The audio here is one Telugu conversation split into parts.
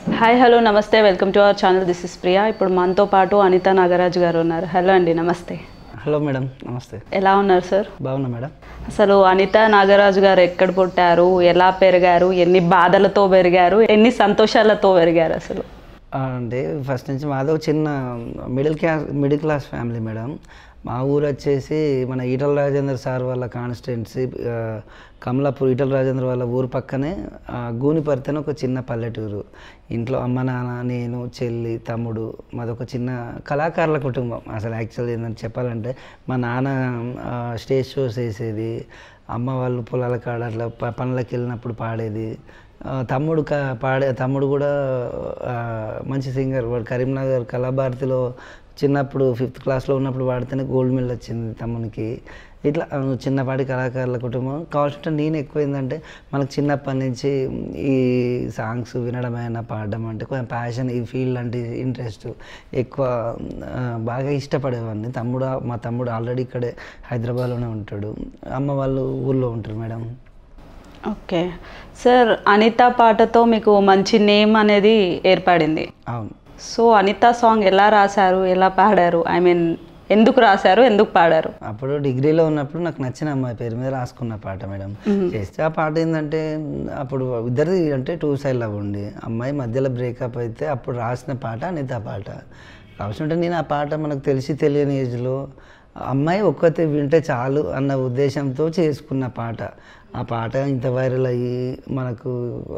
Hi hello namaste welcome to our channel. This is Priya. ఇప్పుడు మనతో పాటు అనిత నాగరాజ్ గారు ఉన్నారు. హలో అండి, నమస్తే. హలో మేడం, నమస్తే. ఎలా ఉన్నారు సార్? బాగున్నా మేడం. అసలు అనిత నాగరాజు గారు ఎక్కడ పుట్టారు, ఎలా పెరిగారు, ఎన్ని బాధలతో పెరిగారు, ఎన్ని సంతోషాలతో పెరిగారు అసలు? అంటే ఫస్ట్ నుంచి మాది ఒక చిన్న మిడిల్ క్లాస్ ఫ్యామిలీ మేడం. మా ఊరు వచ్చేసి మన ఈటల రాజేంద్ర సార్ వాళ్ళ కాన్స్టిట్యున్సీ కమలాపూర్. ఈటల రాజేంద్ర వాళ్ళ ఊరు పక్కనే గూనిపర్తి అని ఒక చిన్న పల్లెటూరు. ఇంట్లో అమ్మ నాన్న, నేను, చెల్లి, తమ్ముడు. మాదొక చిన్న కళాకారుల కుటుంబం. అసలు యాక్చువల్లీ ఏంటంటే చెప్పాలంటే మా నాన్న స్టేజ్ షోస్ వేసేది, అమ్మ వాళ్ళు పొలాల కాడ అట్లా పనులకు వెళ్ళినప్పుడు పాడేది. తమ్ముడు కూడా మంచి సింగర్. వాడు కరీంనగర్ కళాభారతిలో చిన్నప్పుడు 5th క్లాస్లో ఉన్నప్పుడు పాడితేనే గోల్డ్ మెడల్ వచ్చింది తమ్మునికి. ఇట్లా చిన్నపాటి కళాకారుల కుటుంబం. కావాల్సింటే నేను ఎక్కువ ఏంటంటే మనకు చిన్నప్పటి నుంచి ఈ సాంగ్స్ వినడమైనా పాడడం అంటే కొంచెం ప్యాషన్, ఈ ఫీల్డ్ అంటే ఇంట్రెస్ట్ ఎక్కువ, బాగా ఇష్టపడేవాడిని. మా తమ్ముడు ఆల్రెడీ ఇక్కడే హైదరాబాద్లోనే ఉంటాడు. అమ్మ వాళ్ళు ఊళ్ళో ఉంటారు మేడం. ఓకే సార్, అనిత పాటతో మీకు మంచి నేమ్ అనేది ఏర్పడింది. అవును. సో అనిత సాంగ్ ఎలా రాశారు, ఎలా పాడారు? ఐ మీన్ ఎందుకు రాశారు, ఎందుకు పాడారు? అప్పుడు డిగ్రీలో ఉన్నప్పుడు నాకు నచ్చిన అమ్మాయి పేరు మీద రాసుకున్న పాట మేడం. చేస్తే ఆ పాట ఏంటంటే అప్పుడు ఇద్దరిది అంటే 2 సైడ్ లవ్ ఉండి అమ్మాయి మధ్యలో బ్రేకప్ అయితే అప్పుడు రాసిన పాట అనిత పాట. కావాల్సింటే నేను ఆ పాట మనకు తెలియని ఏజ్లో అమ్మాయి ఒక్కతే వింటే చాలు అన్న ఉద్దేశంతో చేసుకున్న పాట. ఆ పాట ఇంత వైరల్ అయ్యి మనకు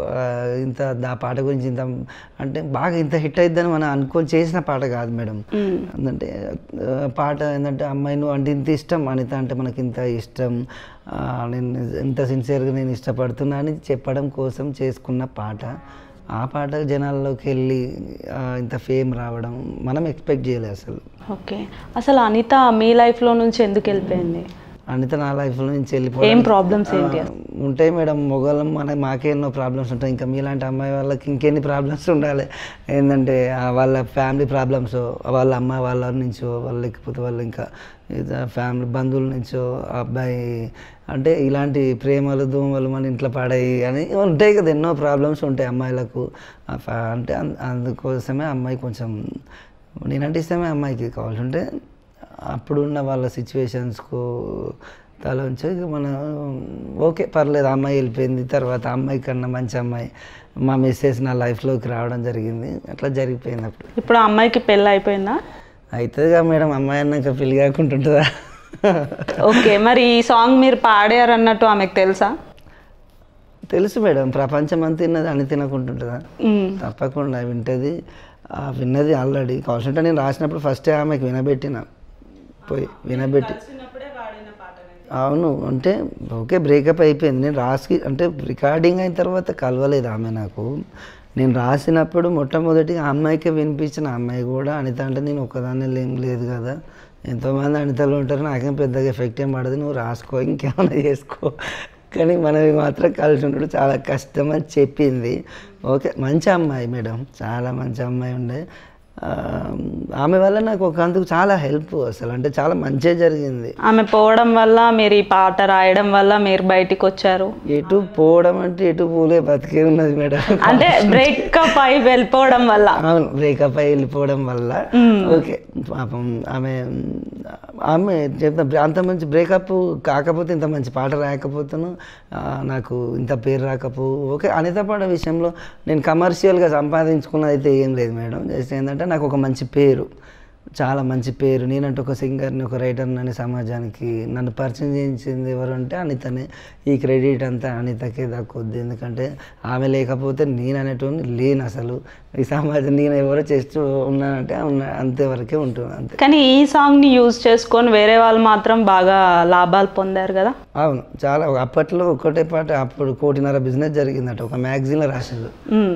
ఆ పాట గురించి అంటే బాగా ఇంత హిట్ అయిద్దని మనం అనుకొని చేసిన పాట కాదు మేడం. ఎందుకంటే పాట ఏంటంటే అమ్మాయి నువ్వు అంటే ఇంత ఇష్టం, అనిత అంటే మనకి ఇంత ఇష్టం, నేను ఇంత సిన్సియర్గా నేను ఇష్టపడుతున్నా అని చెప్పడం కోసం చేసుకున్న పాట. ఆ పాట జనాల్లోకి వెళ్ళి ఇంత ఫేమ్ రావడం మనం ఎక్స్పెక్ట్ చేయలేదు అసలు. ఓకే, అసలు అనిత మీ లైఫ్లో నుంచి ఎందుకు వెళ్ళిపోయింది? అనిత నా లైఫ్లో నుంచి వెళ్ళిపోయి ఏం ప్రాబ్లమ్స్ ఏంటి ఉంటాయి మేడం. మొగలం మాకే ఎన్నో ప్రాబ్లమ్స్ ఉంటాయి. ఇంకా మీలాంటి అమ్మాయి వాళ్ళకి ఇంకెన్ని ప్రాబ్లమ్స్ ఉండాలి. ఏంటంటే వాళ్ళ ఫ్యామిలీ ప్రాబ్లమ్స్, వాళ్ళ అమ్మ వాళ్ళ నుంచో, లేకపోతే వాళ్ళు ఇంకా ఫ్యామిలీ బంధువుల నుంచో అబ్బాయి అంటే ఇలాంటి ప్రేమలు దోమలు మన ఇంట్లో పాడాయి అని ఉంటాయి కదా, ఎన్నో ప్రాబ్లమ్స్ ఉంటాయి అమ్మాయిలకు. అంటే అందుకోసమే అమ్మాయి కొంచెం నేనంటే ఇష్టమే అమ్మాయికి. కావాల్సింటే అప్పుడున్న వాళ్ళ సిచ్యువేషన్స్కు తల ఉంచి మనం ఓకే పర్లేదు అమ్మాయి వెళ్ళిపోయింది. తర్వాత అమ్మాయి కన్నా మంచి అమ్మాయి మా మిస్సెస్ నా లైఫ్లోకి రావడం జరిగింది. అట్లా జరిగిపోయింది. ఇప్పుడు ఆ అమ్మాయికి పెళ్ళి అయిపోయిందా? అవుతుందిగా మేడం, అమ్మాయి అన్నాక పెళ్ళి కాకుంటుంటుందా? ఓకే, మరి ఈ సాంగ్ మీరు పాడారు అన్నట్టు ఆమెకు తెలుసా? తెలుసు మేడం, ప్రపంచం అంతా తిన్నది అని తినకుంటుంటుందా? తప్పకుండా వింటది. విన్నది ఆల్రెడీ. కావాల్సింటే నేను రాసినప్పుడు ఫస్టే ఆమెకు వినబెట్టి అవును. అంటే ఓకే బ్రేకప్ అయిపోయింది. నేను అంటే రికార్డింగ్ అయిన తర్వాత కలవలేదు ఆమె నాకు. నేను రాసినప్పుడు మొట్టమొదటిగా ఆ అమ్మాయికే వినిపించిన అమ్మాయి కూడా అనిత అంటే నేను ఒక్కదాన్ని లేదు కదా, ఎంతోమంది అనితలు ఉంటారు, నాకేం పెద్దగా ఎఫెక్ట్ ఏం పడదు, నువ్వు రాసుకో ఇంకేమైనా చేసుకో, కానీ మనవి మాత్రం కలిసి ఉండడం చాలా కష్టం అని చెప్పింది. ఓకే, మంచి అమ్మాయి మేడం, చాలా మంచి అమ్మాయి ఉండే. ఆమె వల్ల నాకు అందుకు చాలా హెల్ప్ అసలు, అంటే చాలా మంచిగా జరిగింది. ఆమె పోవడం వల్ల మీరు ఈ పాట రాయడం వల్ల మీరు బయటికి వచ్చారు. ఎటు పోవడం అంటే ఎటు పోలే, బతికే ఉన్నది మేడం. అంటే బ్రేకప్ అయి వెళ్ళిపోవడం వల్ల. అవును, బ్రేకప్ అయి వెళ్ళిపోవడం వల్ల. ఓకే పాపం ఆమె చెప్తా అంత మంచి బ్రేకప్ కాకపోతే ఇంత మంచి పాట రాయకపోతాను, నాకు ఇంత పేరు రాకపో. ఓకే, అనిత పాట విషయంలో నేను కమర్షియల్గా సంపాదించుకున్నది అయితే ఏం లేదు మేడం. జస్ట్ ఏంటంటే నాకు ఒక మంచి పేరు, చాలా మంచి పేరు. నేనంటే ఒక సింగర్ని, ఒక రైటర్ని అని సమాజానికి నన్ను పరిచయం చేయించింది ఎవరు అంటే అనితనే. ఈ క్రెడిట్ అంతా అనితకే దక్కుద్ది. ఎందుకంటే ఆమె లేకపోతే నేను అనేటువంటి లేను అసలు ఈ సమాజం. నేను ఎవరో చేస్తూ ఉన్నానంటే అంతేవరకే ఉంటున్నాను అంతే. కానీ ఈ సాంగ్ని యూజ్ చేసుకొని వేరే వాళ్ళు మాత్రం బాగా లాభాలు పొందారు కదా? అవును, చాలా. అప్పట్లో ఒకటే పాట అప్పుడు 1.5 బిజినెస్ జరిగిందట, ఒక మ్యాగజైన్లో రాసింది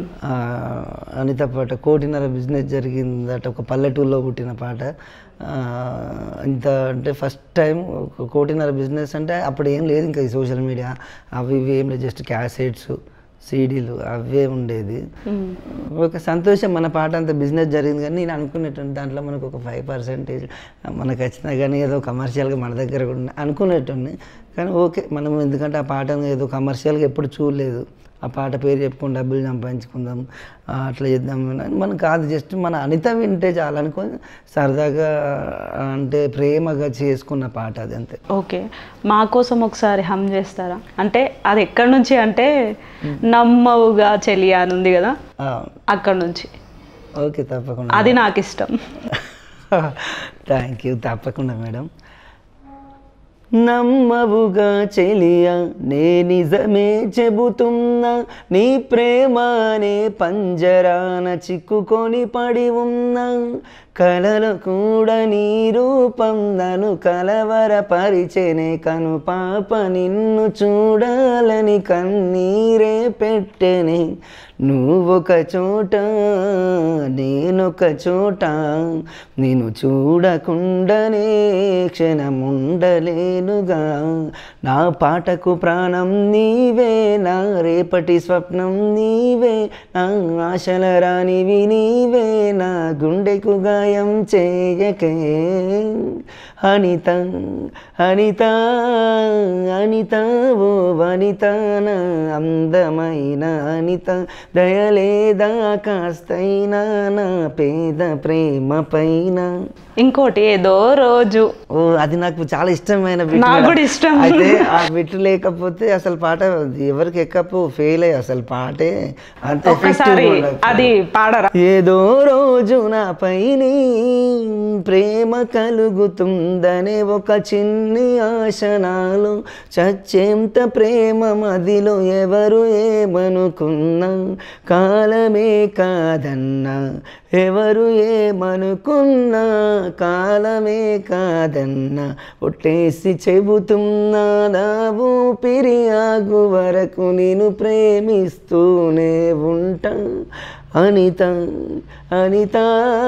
అనిత పాట. 1.5 బిజినెస్ జరిగిందట, ఒక పల్లెటూరులో పుట్టిన పాట. ఇంత అంటే ఫస్ట్ టైం 1.5 బిజినెస్ అంటే అప్పుడు ఏం లేదు ఇంకా ఈ సోషల్ మీడియా అవి ఇవి ఏం లేదు, జస్ట్ క్యాసెట్స్, సీడీలు అవే ఉండేది. ఒక సంతోషం, మన పాట అంత బిజినెస్ జరిగింది. కానీ నేను అనుకునేటువంటి దాంట్లో మనకు ఒక 5% మనకు వచ్చినా కానీ ఏదో కమర్షియల్గా మన దగ్గర అనుకునేటువంటి. కానీ ఓకే మనం ఎందుకంటే ఆ పాటను ఏదో కమర్షియల్గా ఎప్పుడు చూడలేదు, ఆ పాట పేరు చెప్పుకొని డబ్బులు సంపాదించుకుందాం, అట్లా చేద్దాం అని మనం కాదు. జస్ట్ మన అనిత వింటే చాలా అనుకొని సరదాగా అంటే ప్రేమగా చేసుకున్న పాట అది, అంతే. ఓకే, మా కోసం ఒకసారి హమ్ చేస్తారా? అంటే అది ఎక్కడి నుంచి అంటే నమ్మవుగా చెలియా అని ఉంది కదా, అక్కడ నుంచి. ఓకే, తప్పకుండా. అది నాకు ఇష్టం. థ్యాంక్ యూ, తప్పకుండా మేడం. నమ్మవుగా చెలియా నే నిజమే చెబుతున్నా, నీ ప్రేమనే పంజరాన చిక్కుకొని పడి ఉన్నా, కలలు కూడా నీ రూపం నన్ను కలవరపరిచెనే, కను పాప నిన్ను చూడాలని కన్నీరే పెట్టెనే, నువ్వొక చోట నేనొక చోట, నేను చూడకుండానే క్షణముండలేనుగా, నా పాటకు ప్రాణం నీవే, నా రేపటి స్వప్నం నీవే, నా ఆశల రానివి నీవే, నా గుండెకు గాయం చేయకే అనిత అనిత అనిత ఓ వనిత, నా అందమైన అనిత, దయలేదా కాస్తైనా నా పేద ప్రేమ పైన. ఇంకోటి ఏదో రోజు, ఓ అది నాకు చాలా ఇష్టమైన బిట్. నాకు కూడా ఇష్టం. అయితే ఆ బిట్ లేకపోతే అసలు పాట ఎవరికి ఎక్కపు ఫెయిల్ అయ్యి అసలు పాటే అంత ఒక్కసారి అది పాడరా? ఏదో రోజు నాపై నీ ప్రేమ కలుగుతుందనే ఒక చిన్ని ఆశ నాలో, చచ్చేంత ప్రేమ మదిలో ఎవరు ఏమనుకున్నా, కాలమే కాదన్నా ఎవరు ఏమనుకున్నా, కాలమే కాదన్నా ఒట్టేసి చెబుతున్నా, నా ఊపిరి ఆగు వరకు నేను ప్రేమిస్తూనే ఉంటా Anitha Anitha.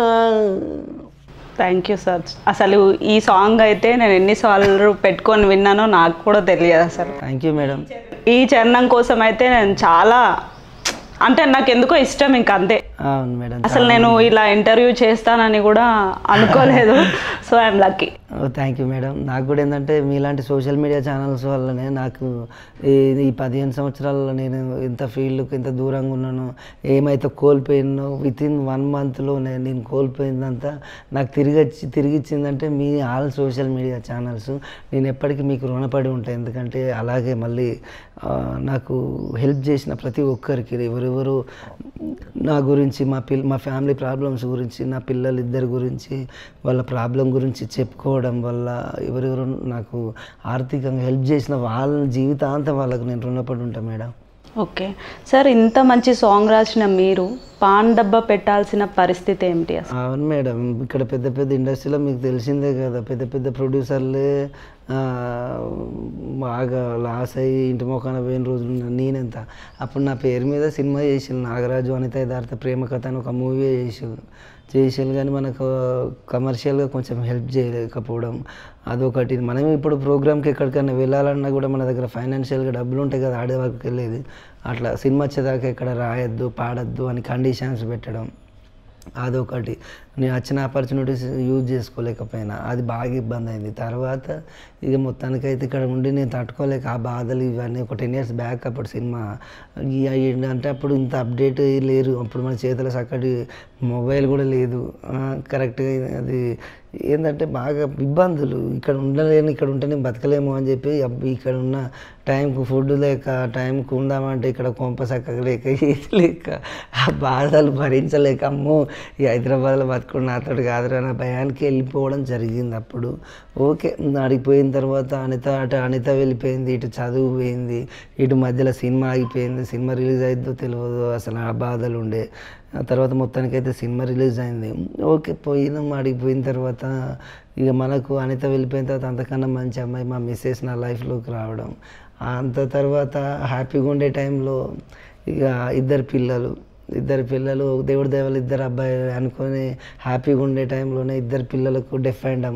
Thank you sir. అసలు ఈ సాంగ్ అయితే నేను ఎన్నిసార్లు పెట్టుకొని విన్నానో నాకు కూడా తెలియదు అసలు. Thank you madam. ఈ చరణం కోసం అయితే నేను చాలా, అంటే నాకు ఎందుకో ఇష్టం, ఇంకా అంతే. అవును మేడం, అసలు నేను ఇలా ఇంటర్వ్యూ చేస్తానని కూడా అనుకోలేదు. So I'm lucky. Thank you madam. నాకు కూడా ఏంటంటే మీలాంటి సోషల్ మీడియా ఛానల్స్ వల్లనే నాకు ఈ 15 సంవత్సరాలలో నేను ఇంత ఫీల్డ్కి ఇంత దూరంగా ఉన్నాను, ఏమైతే కోల్పోయినో వితిన్ 1 మంత్లోనే నేను కోల్పోయిందంతా నాకు తిరిగి ఇచ్చిందంటే మీ ఆల్ సోషల్ మీడియా ఛానల్స్. నేను ఎప్పటికీ మీకు రుణపడి ఉంటాను. ఎందుకంటే అలాగే మళ్ళీ నాకు హెల్ప్ చేసిన ప్రతి ఒక్కరికి, ఎవరెవరు నా గురించి, మా ఫ్యామిలీ ప్రాబ్లమ్స్ గురించి, నా పిల్లలు ఇద్దరి గురించి వాళ్ళ ప్రాబ్లం గురించి చెప్పుకోవడం వల్ల ఎవరెవరు నాకు ఆర్థికంగా హెల్ప్ చేసిన వాళ్ళ జీవితాంతం వాళ్ళకు నేను రుణపడి ఉంటాను మేడం. ఓకే సార్, ఇంత మంచి సాంగ్ రాసిన మీరు పాన్ డబ్బా పెట్టాల్సిన పరిస్థితి ఏమిటి అసలు? అవును మేడం, ఇక్కడ పెద్ద పెద్ద ఇండస్ట్రీలో మీకు తెలిసిందే కదా, పెద్ద పెద్ద ప్రొడ్యూసర్లే బాగా లాస్ అయ్యి ఇంటి మొక్కన పోయిన రోజులు నేనెంత. అప్పుడు నా పేరు మీద సినిమా చేసాను, నాగరాజు అనిత యథార్థ ప్రేమ కథ అని ఒక మూవీ చేసాను కానీ మనకు కమర్షియల్గా కొంచెం హెల్ప్ చేయలేకపోవడం అదొకటి. మనం ఇప్పుడు ప్రోగ్రామ్కి ఎక్కడికైనా వెళ్ళాలన్నా కూడా మన దగ్గర ఫైనాన్షియల్గా డబ్బులు ఉంటాయి కదా, ఆడే వరకు వెళ్ళేది. అట్లా సినిమా వచ్చేదాకా ఎక్కడ రాయొద్దు పాడొద్దు అని కండిషన్స్ పెట్టడం అదొకటి. నేను వచ్చిన ఆపర్చునిటీస్ యూజ్ చేసుకోలేకపోయినా అది బాగా ఇబ్బంది అయింది. తర్వాత ఇక మొత్తానికైతే ఇక్కడ ఉండి నేను తట్టుకోలేక ఆ బాధలు ఇవన్నీ ఒక 10 years బ్యాక్ అప్పుడు సినిమా అంటే అప్పుడు ఇంత అప్డేట్ లేరు, అప్పుడు మన చేతిలో చక్కటి మొబైల్ కూడా లేదు కరెక్ట్గా. అది ఏంటంటే బాగా ఇబ్బందులు, ఇక్కడ ఉండలేను, ఇక్కడ ఉంటే నేను బతకలేము అని చెప్పి ఇక్కడ ఉన్న టైంకు ఫుడ్ లేక, టైంకు ఉందామంటే ఇక్కడ కొంప చక్కగా లేక, ఏది లేక ఆ బాధలు భరించలేక అమ్మో ఈ హైదరాబాద్లో బతుకుడు నాతోటి కాదురా నా భయానికి వెళ్ళిపోవడం జరిగింది అప్పుడు. ఓకే, అడిగిపోయిన తర్వాత అనిత వెళ్ళిపోయింది, ఇటు చదువు పోయింది, ఇటు మధ్యలో సినిమా ఆగిపోయింది, సినిమా రిలీజ్ అయిద్దో తెలియదు, అసలు ఆ బాధలు ఉండే. ఆ తర్వాత మొత్తానికైతే సినిమా రిలీజ్ అయింది. ఓకే, అడిగిపోయిన తర్వాత ఇక మనకు అనిత వెళ్ళిపోయిన తర్వాత అంతకన్నా మంచి అమ్మాయి మా మిస్సెస్ నా లైఫ్లోకి రావడం, అంత తర్వాత హ్యాపీగా ఉండే టైంలో ఇక ఇద్దరు పిల్లలు దేవుడి దేవలు ఇద్దరు అబ్బాయి అనుకొని హ్యాపీగా ఉండే టైంలోనే ఇద్దరు పిల్లలకు డెఫ్ అండ్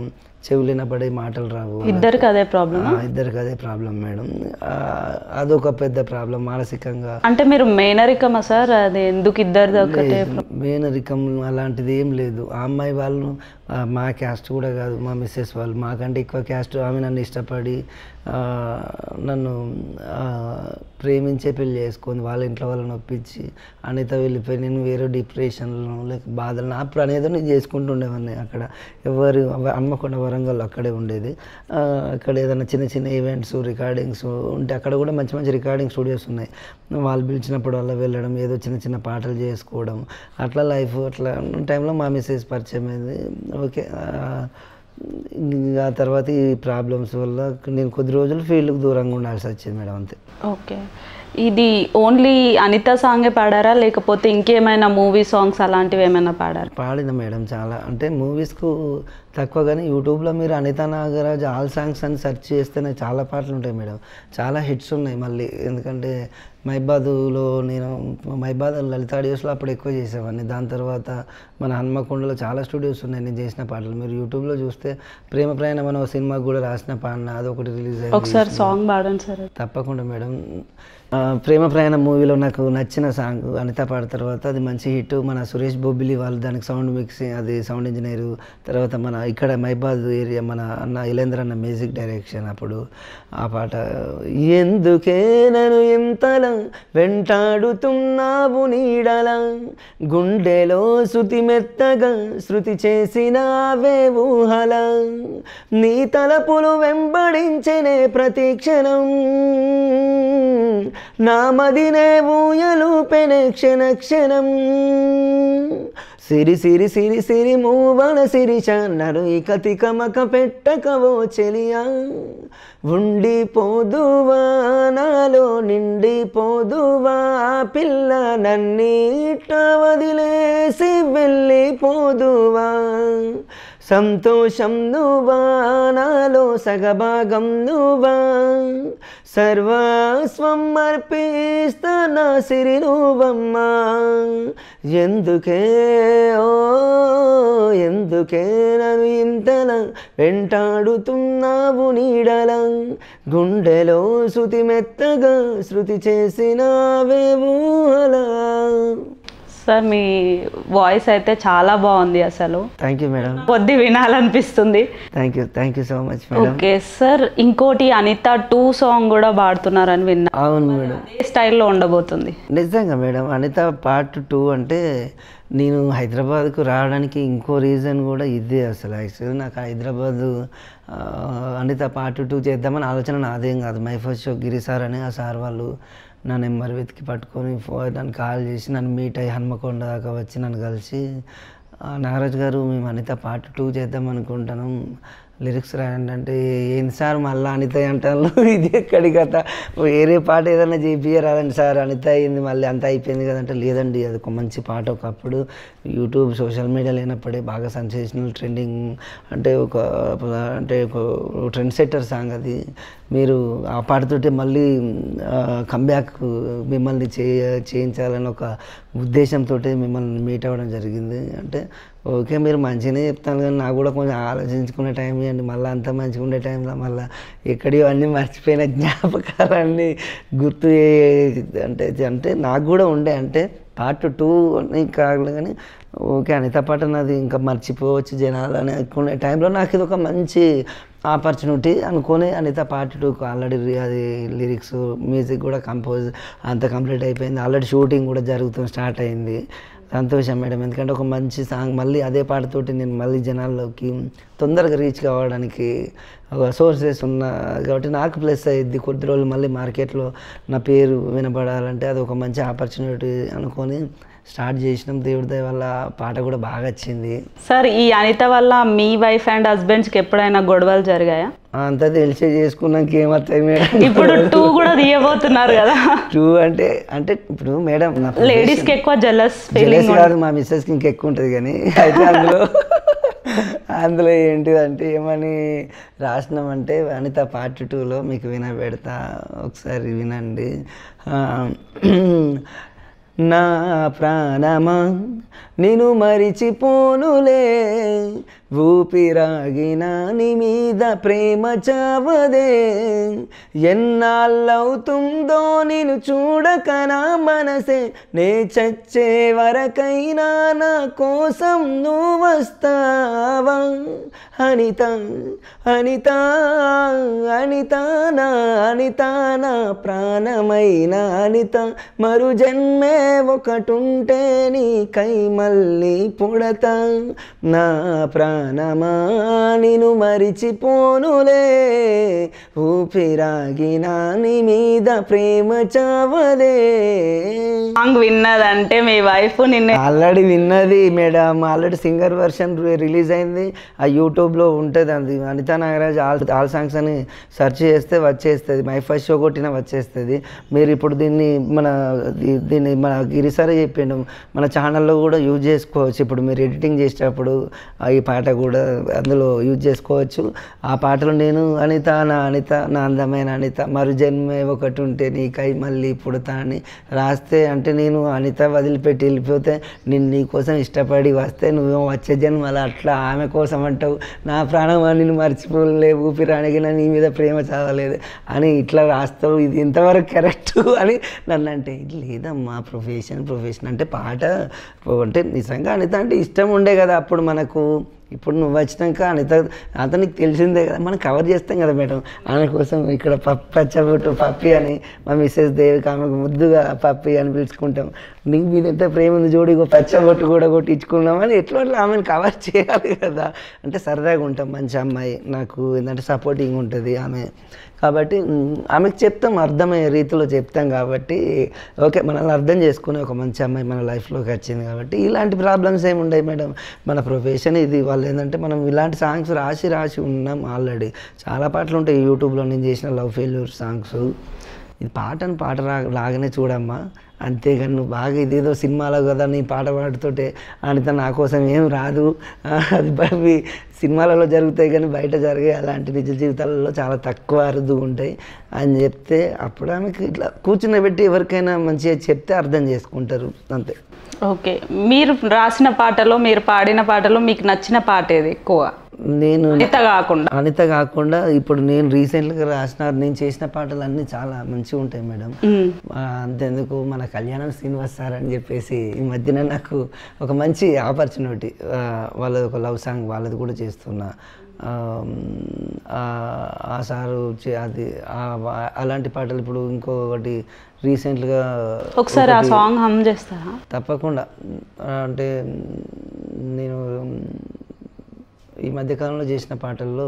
చెవులినపడే మాటలు రావు. ఇద్దరికి అదే ప్రాబ్లం. ఇద్దరికి అదే ప్రాబ్లం మేడం. అదొక పెద్ద ప్రాబ్లం మానసికంగా. అంటే మీరు మేనరికమా సార్? అది ఎందుకు ఇద్దరిది ఒకటే? మేనరికం అలాంటిది ఏం లేదు. ఆ అమ్మాయి వాళ్ళు మా క్యాస్ట్ కూడా కాదు, మా మిస్సెస్ వాళ్ళు మాకంటే ఎక్కువ క్యాస్ట్. ఆమె నన్ను ఇష్టపడి నన్ను ప్రేమించే పెళ్లి చేసుకొని వాళ్ళ ఇంట్లో వాళ్ళని ఒప్పించి అనిత వెళ్ళిపోయి నేను వేరే డిప్రెషన్లో లేక బాధలు నా అనేదో నేను చేసుకుంటూ ఉండేవాడిని. అక్కడ ఎవరు హన్మకొండ వరంగల్ అక్కడే ఉండేది. అక్కడ ఏదైనా చిన్న చిన్న ఈవెంట్స్ రికార్డింగ్స్ ఉంటే అక్కడ కూడా మంచి మంచి రికార్డింగ్ స్టూడియోస్ ఉన్నాయి. వాళ్ళు పిలిచినప్పుడు అలా వెళ్ళడం, ఏదో చిన్న చిన్న పాటలు చేసుకోవడం, అట్లా లైఫ్. అట్లా టైంలో మా మిస్సెస్ పరిచయం అయింది. ఓకే, ఆ తర్వాత ఈ ప్రాబ్లమ్స్ వల్ల నేను కొద్ది రోజులు ఫీల్డ్కి దూరంగా ఉండాల్సి వచ్చింది మేడం, అంతే. ఓకే, ఇది ఓన్లీ అనిత సాంగే పాడారా లేకపోతే ఇంకేమైనా మూవీ సాంగ్స్ అలాంటివి ఏమైనా పాడారా? పాడిన మేడం చాలా. అంటే మూవీస్కు తక్కువ, కానీ యూట్యూబ్లో మీరు అనిత నాగరాజ్ ఆల్ సాంగ్స్ అని సెర్చ్ చేస్తేనే చాలా పాటలు ఉంటాయి మేడం. చాలా హిట్స్ ఉన్నాయి మళ్ళీ. ఎందుకంటే మైబాదులో నేను మైబాద్ లలిత ఆడియోస్లో అప్పుడు ఎక్కువ చేసేవాడిని. దాని తర్వాత మన హన్మకొండలో చాలా స్టూడియోస్ ఉన్నాయి నేను చేసిన పాటలు. మీరు యూట్యూబ్లో చూస్తే ప్రేమ ప్రయాణం అనే సినిమాకి కూడా రాసిన పాడిన, అదొకటి రిలీజ్ అయింది. ఒకసారి సాంగ్ పాడండి సార్. తప్పకుండా మేడం. ప్రేమ ప్రయాణం మూవీలో నాకు నచ్చిన సాంగ్ అనిత పాడిన తర్వాత అది మంచి హిట్. మన సురేష్ బొబ్బిలి వాళ్ళు దానికి సౌండ్ మిక్సింగ్, అది సౌండ్ ఇంజనీరు. తర్వాత మన ఇక్కడ మైబాద్ ఏరియా మన అన్న ఇలేంద్ర అన్న మ్యూజిక్ డైరెక్షన్. అప్పుడు ఆ పాట ఎందుకే నన్ను ఎంతలా వెంటాడుతున్నావు నీడలా, గుండెలో శృతి మెత్తగా శృతి చేసినావే ఊహల, నీ తలపులు వెంబడించెనే ప్రతి క్షణం, నా మదినే ఊయలూపెనే క్షణ క్షణం, సిరి సిరి సిరి సిరి మూవన సిరిచ నరు ఇక తికమక పెట్టకవో చెలియా, ఉండిపోదువా నాలో నిండిపోదువా పిల్ల, నన్నీట వదిలేసి వెళ్ళిపోదువా, సంతోషం నువ్వా నాలో సగభాగం నువ్వా, సర్వస్వం అర్పిస్తా నా సిరి నువ్వమ్మా, ఎందుకే ఓ ఎందుకే నన్ను ఇంతలా వెంటాడుతున్నావు నీడలా, గుండెలో శృతి మెత్తగా శృతి చేసినావే ఊహలా. సార్ మీ వాయిస్ అయితే చాలా బాగుంది అసలు. Thank you madam. కొద్ది వినాలనిపిస్తుంది. Thank you so much madam. Okay sir, ఇంకోటి అనిత 2 సాంగ్ కూడా పాడుతున్నారని విన్నా. అవును మేడం. ఏ స్టైల్లో ఉండబోతుంది? నిజంగా మేడం, అనిత పార్ట్ 2 అంటే నేను హైదరాబాద్కు రావడానికి ఇంకో రీజన్ కూడా ఇదే. అసలు యాక్చువల్లీ నాకు హైదరాబాద్ అనిత పార్ట్ 2 చేద్దామని ఆలోచన నాదేం కాదు. My first show Giri sir అని ఆ సార్ వాళ్ళు నా నెంబర్ వెతికి పట్టుకొని నన్ను కాల్ చేసి నన్ను మీట్ అయ్యి హన్మకొండ దాకా వచ్చి నన్ను కలిసి, నాగరాజ్ గారు మేము అనిత పార్ట్ 2 చేద్దాం అనుకుంటాను, లిరిక్స్ రాయండి అంటే, ఏంటి సార్ మళ్ళీ అనిత అంటారు, ఇది ఎక్కడి కథ, వేరే పాట ఏదైనా చేపియరాదండి సార్, అనిత అయింది మళ్ళీ అంతా అయిపోయింది కదంటే, లేదండి అది ఒక మంచి పాట. ఒకప్పుడు యూట్యూబ్ సోషల్ మీడియా లేనప్పుడే బాగా సెన్సేషనల్ ట్రెండింగ్, అంటే ఒక ట్రెండ్ సెట్టర్ సాంగ్ అది. మీరు ఆ పాటతోటి మళ్ళీ కంబ్యాక్ మిమ్మల్ని చేయించాలని ఒక ఉద్దేశంతో మిమ్మల్ని మీట్ అవ్వడం జరిగింది. అంటే ఓకే మీరు మంచిగానే చెప్తాను, కానీ నాకు కూడా కొంచెం ఆలోచించుకునే టైం ఇవ్వండి. మళ్ళీ అంత మంచిగా ఉండే టైంలో మళ్ళీ ఎక్కడియో అన్నీ మర్చిపోయిన జ్ఞాపకాలన్నీ గుర్తు అంటే నాకు కూడా ఉండే. అంటే పార్ట్ 2 కాదు కానీ ఓకే అనిత పాట నాది ఇంకా మర్చిపోవచ్చు జనాలు అని అనుకునే టైంలో నాకు ఇది ఒక మంచి ఆపర్చునిటీ అనుకొని అనిత పార్ట్ 2కు ఆల్రెడీ అది లిరిక్స్ మ్యూజిక్ కూడా కంపోజ్ అంతా కంప్లీట్ అయిపోయింది. ఆల్రెడీ షూటింగ్ కూడా స్టార్ట్ అయింది. సంతోషం మేడం, ఎందుకంటే ఒక మంచి సాంగ్ మళ్ళీ అదే పాటతోటి నేను మళ్ళీ జనాల్లోకి తొందరగా రీచ్ కావడానికి సోర్సెస్ ఉన్నా కాబట్టి నాకు ప్లస్ అయ్యిద్ది. కొద్ది రోజులు మళ్ళీ మార్కెట్లో నా పేరు వినపడాలంటే అది ఒక మంచి ఆపర్చునిటీ అనుకొని స్టార్ట్ చేసినాం. దేవుడి దయ వల్ల పాట కూడా బాగా వచ్చింది. సార్ ఈ అనిత వల్ల మీ వైఫ్ అండ్ హస్బెండ్స్కి ఎప్పుడైనా గొడవలు జరిగాయా? అంతా తెలిసే చేసుకున్నాక ఏమవుతాయి మేడం. ఇప్పుడు 2 కూడా తీయబోతున్నారు కదా. 2 అంటే ఇప్పుడు మేడం లేడీస్కి ఎక్కువ జెలస్ ఫీలింగ్ కాదు, మా మిస్సెస్కి ఇంకెక్కువ ఉంటుంది. కానీ అయితే అందులో ఏంటిదంటే ఏమని రాసినామంటే అనిత పార్ట్ 2లో మీకు వినబెడతా, ఒకసారి వినండి. నా ప్రాణమా నిన్ను మరిచిపోనులే ఊపిరాగిన నీ మీద ప్రేమ చావదే ఎన్నాళ్ళవుతుందో నిన్ను చూడక నా మనసే నే చచ్చే వరకైనా నా కోసం నువ్వు వస్తావా అనిత అనిత అనిత నా అనిత నా ప్రాణమైన అనిత మరు జన్మే ఒకటుంటే నీకై మళ్ళీ పుడతా నా ప్రాణమా నిన్ను మరిచిపోనులే ఊపిరాగిన నీ మీద ప్రేమ చావదే. సాంగ్ విన్నదంటే మీ వైఫ్ నిన్న ఆల్రెడీ విన్నది madam, already singer version release అయింది, ఆ యూట్యూబ్లో ఉంటుంది. అది అనితా నాగరాజ్ ఆల్ సాంగ్స్ అని సెర్చ్ చేస్తే వచ్చేస్తుంది, మై ఫస్ట్ షో కొట్టినా వచ్చేస్తుంది. మీరు ఇప్పుడు దీన్ని మన గిరిసారే చెప్పిండు, మన ఛానల్లో కూడా యూజ్ చేసుకోవచ్చు. ఇప్పుడు మీరు ఎడిటింగ్ చేసేటప్పుడు ఈ పాట కూడా అందులో యూజ్ చేసుకోవచ్చు. ఆ పాటలో నేను అనిత నా అందమైన అనిత మరు జన్మే ఒకటి ఉంటే నీకై మళ్ళీ పుడతా అని రాస్తే, అంటే నేను అనిత వదిలిపెట్టి వెళ్ళిపోతే నేను నీ కోసం ఇష్టపడి వస్తే నువ్వు వచ్చే జన్మల అట్లా ఆమె కోసం అంటావు, నా ప్రాణం నిన్ను మర్చిపోలే ఊపిరానిగిన నీ మీద ప్రేమ చావలేదు అని ఇట్లా రాస్తావు, ఇది ఇంతవరకు కరెక్ట్ అని నన్ను అంటే. లేదమ్మా, ప్రొఫెషన్ అంటే పాట అంటే నిజంగా అనిత అంటే ఇష్టం ఉండే కదా అప్పుడు మనకు. ఇప్పుడు నువ్వు వచ్చినాక అతనికి తెలిసిందే కదా, మనం కవర్ చేస్తాం కదా మేడం. ఆమె కోసం ఇక్కడ పచ్చబొట్టు పప్పి అని మా మిస్సెస్ దేవికి ఆమెకు ముద్దుగా పప్పి అని పిలుచుకుంటాం. నీకు మీద ఎంత ప్రేమ ఉంది జోడి, పచ్చబొట్టు కూడా కొట్టించుకున్నామని ఎట్లా ఆమెను కవర్ చేయాలి కదా. అంటే సరదాగా ఉంటాం, మంచి అమ్మాయి, నాకు ఏంటంటే సపోర్టింగ్ ఉంటుంది ఆమె. కాబట్టి ఆమెకు చెప్తాం, అర్థమయ్యే రీతిలో చెప్తాం. కాబట్టి ఓకే, మనల్ని అర్థం చేసుకునే ఒక మంచి అమ్మాయి మన లైఫ్లోకి వచ్చింది. కాబట్టి ఇలాంటి ప్రాబ్లమ్స్ ఏమి ఉండవు మేడం. మన ప్రొఫెషన్ ఇది. వాళ్ళు ఏంటంటే మనం ఇలాంటి సాంగ్స్ రాసి ఉన్నాం ఆల్రెడీ. చాలా పాటలు ఉంటాయి యూట్యూబ్లో నేను చేసిన లవ్ ఫెయిల్యూర్ సాంగ్స్. ఇది పాట లాగానే చూడమ్మా, అంతేగాని నువ్వు బాగా ఇదేదో సినిమాలో కదా నీ పాట పాడుతుంటే అనిత నా కోసం ఏం రాదు, అది సినిమాలలో జరుగుతాయి కానీ బయట జరిగే అలాంటి నిజ జీవితాలలో చాలా తక్కువ అరుదు ఉంటాయి అని చెప్తే, అప్పుడు ఆమెకి ఇట్లా కూర్చుని ఎవరికైనా మంచిగా చెప్తే అర్థం చేసుకుంటారు అంతే. ఓకే, మీరు రాసిన పాటలో, మీరు పాడిన పాటలో మీకు నచ్చిన పాట ఏది ఎక్కువ? నేను అనిత కాకుండా ఇప్పుడు నేను రీసెంట్గా నేను చేసిన పాటలు అన్నీ చాలా మంచిగా ఉంటాయి మేడం. అంతెందుకు మన కళ్యాణం శ్రీనివాస్ సార్ అని చెప్పేసి ఈ మధ్యన నాకు ఒక మంచి ఆపర్చునిటీ, వాళ్ళది ఒక లవ్ సాంగ్ వాళ్ళది కూడా చేస్తున్నా. ఆ సారు అది అలాంటి పాటలు ఇప్పుడు ఇంకొకటి రీసెంట్గా ఒకసారి ఆ సాంగ్ హమ్ చేస్తారా? తప్పకుండా. అంటే నేను ఈ మధ్యకాలంలో చేసిన పాటల్లో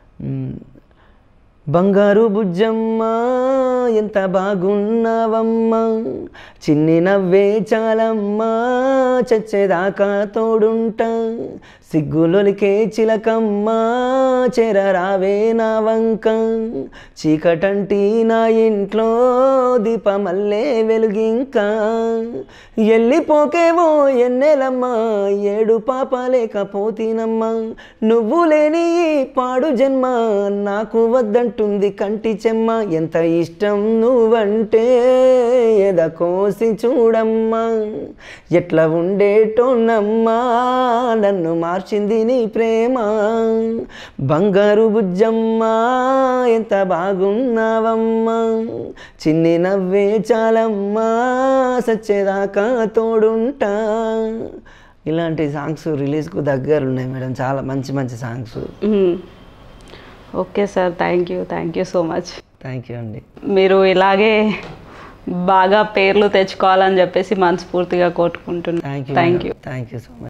బంగారు బుజ్జమ్మ ఎంత బాగున్నావమ్మా, చిన్ని నవ్వే చాలమ్మా చచ్చేదాకా తోడుంటా, సిగ్గులొలికే చిలకమ్మ చెరరావే నా వంక, చీకటంటి నా ఇంట్లో దీపమల్లే వెలుగింకా, ఎల్లిపోకేవో ఎన్నెలమ్మా ఏడు పాప లేకపోతేనమ్మా, నువ్వు లేని పాడు జన్మ నాకు వద్దంటుంది కంటి చెమ్మ, ఎంత ఇష్టం నువ్వంటే ఎద కోసి చూడమ్మా, ఎట్లా ఉండేటోనమ్మా నన్ను మార్చింది నీ ప్రేమ, బంగారు బుజ్జమ్మ ఎంత బాగున్నావమ్మా, చిన్ని నవ్వే చాలమ్మా సచ్చేదాకా తోడుంటా. ఇలాంటి సాంగ్స్ రిలీజ్కు దగ్గర ఉన్నాయి మేడం, చాలా మంచి మంచి songs. Okay sir, thank you so much. Thank you అండి. మీరు ఇలాగే బాగా పేర్లు తెచ్చుకోవాలని చెప్పేసి మనస్ఫూర్తిగా కోరుకుంటున్నాను. Thank you so much.